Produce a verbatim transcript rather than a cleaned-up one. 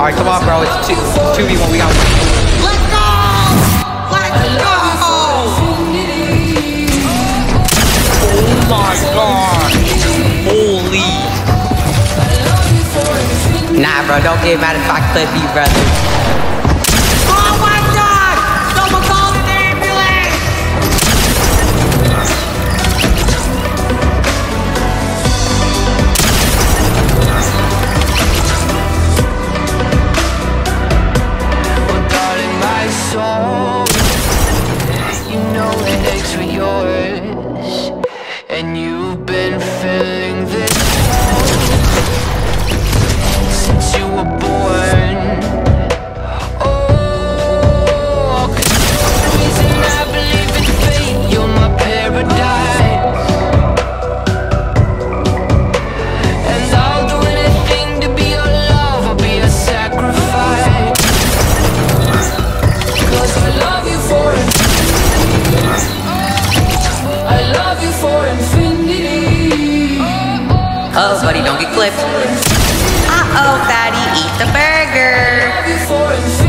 Alright, come on, bro. It's two, two v one. We got one. Let's go! Let's go! Oh my god. Holy. Nah, bro. Don't get mad if I clip you, brother. Oh my god! Someone call an ambulance! Well, darling, my soul, you know it aches for yours, and you've been feeling this since you were born. Oh, 'cause you're the reason I believe in fate. You're my paradise, and I'll do anything to be your love. I'll be a sacrifice, 'cause I love you for infinity. I love you for infinity. Oh, buddy, don't get clipped. Uh-oh, fatty, eat the burger. I love you for infinity.